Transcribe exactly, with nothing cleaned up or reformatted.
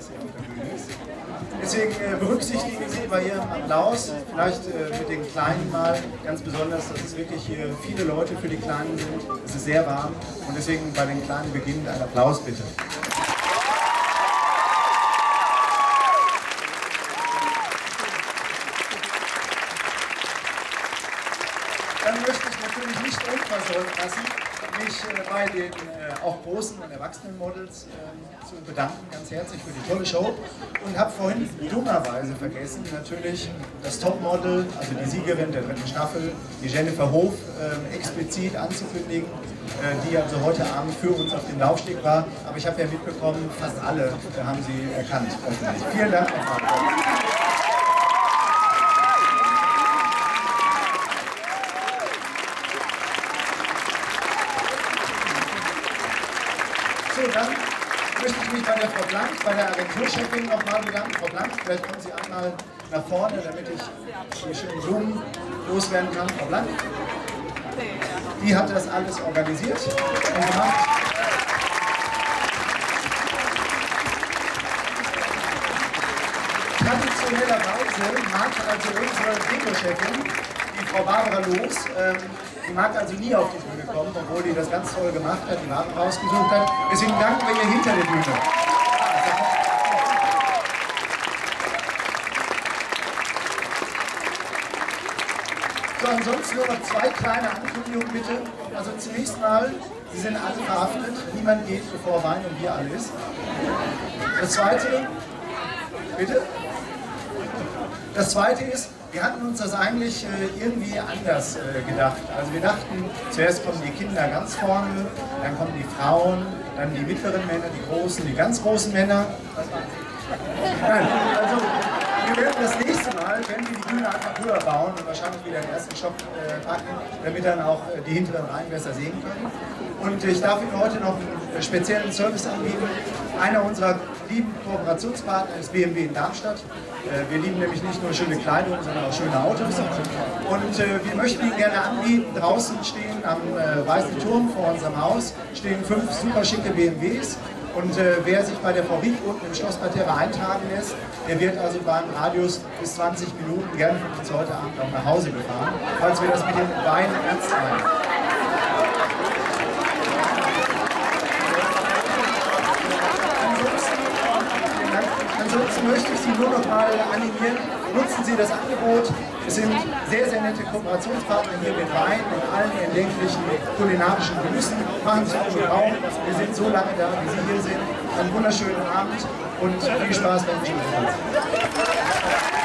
hier auf der Bühne ist. Deswegen äh, berücksichtigen Sie bei Ihrem Applaus, vielleicht äh, mit den Kleinen mal ganz besonders, dass es wirklich hier viele Leute für die Kleinen sind. Es ist sehr warm und deswegen bei den Kleinen beginnend ein Applaus bitte. Dann möchte ich natürlich nicht unversäumt lassen, mich äh, bei den äh, auch großen und erwachsenen Models äh, zu bedanken, ganz herzlich für die tolle Show. Und habe vorhin dummerweise vergessen, natürlich das Topmodel, also die Siegerin der dritten Staffel, die Jennifer Hof, äh, explizit anzukündigen, äh, die also heute Abend für uns auf dem Laufsteg war. Aber ich habe ja mitbekommen, fast alle äh, haben sie erkannt. Vielen Dank nochmal. So, dann möchte ich mich bei der Frau Blank, bei der Agenturchefin nochmal bedanken. Frau Blank, vielleicht kommen Sie einmal nach vorne, damit ich die schönen Blumen loswerden kann. Frau Blank, die hat das alles organisiert und gemacht. Traditionellerweise mag also unsere Dekochefin, die Frau Barbara Loos, ähm, die mag also nie auf die Bühne kommen, obwohl die das ganz toll gemacht hat, die Waren rausgesucht hat. Deswegen danken wir ihr hinter der Bühne. So, ansonsten nur noch zwei kleine Ankündigungen bitte. Also zunächst mal, Sie sind alle verhaftet, niemand geht, bevor Wein und Bier alle ist. Das zweite, bitte? Das zweite ist, wir hatten uns das eigentlich äh, irgendwie anders äh, gedacht. Also wir dachten, zuerst kommen die Kinder ganz vorne, dann kommen die Frauen, dann die mittleren Männer, die großen, die ganz großen Männer. Nein, also wir werden das nächste Mal, wenn wir die Bühne einfach höher bauen und wahrscheinlich wieder den ersten Stock äh, packen, damit dann auch äh, die hinteren Reihen besser sehen können. Und ich darf Ihnen heute noch einen speziellen Service anbieten. Einer unserer lieben Kooperationspartner ist B M W in Darmstadt. Wir lieben nämlich nicht nur schöne Kleidung, sondern auch schöne Autos. Und äh, wir möchten Ihnen gerne anbieten, draußen stehen am äh, Weißen Turm vor unserem Haus, stehen fünf super schicke B M Ws. Und äh, wer sich bei der Fabrik unten im Schlossparterre eintragen lässt, der wird also beim Radius bis zwanzig Minuten gerne von uns heute Abend auch nach Hause gefahren, falls wir das mit den Weinen ernst meinen. Ansonsten möchte ich Sie nur noch mal animieren, nutzen Sie das Angebot. Es sind sehr, sehr nette Kooperationspartner hier mit Wein und allen erdenklichen kulinarischen Genüssen. Machen Sie sich einen Raum. Wir sind so lange da, wie Sie hier sind. Einen wunderschönen Abend und viel Spaß beim Spielen.